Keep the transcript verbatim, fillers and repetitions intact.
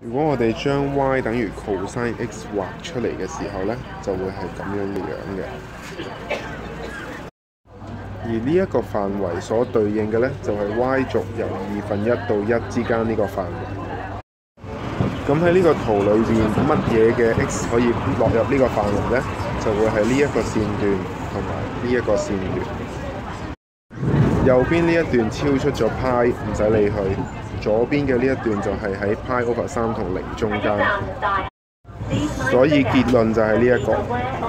如果我哋將 y 等於 cosine x 畫出嚟嘅時候呢，就會係咁樣嘅樣嘅。而呢一個範圍所對應嘅呢，就係 y 軸由二分一到一之間呢個範圍。咁喺呢個圖裏邊，乜嘢嘅 x 可以落入呢個範圍呢？就會係呢一個線段同埋呢一個線段。右邊呢一段超出咗派，唔使理佢。左邊嘅呢一段就係喺派 over 三同零中間。所以結論就係呢一個。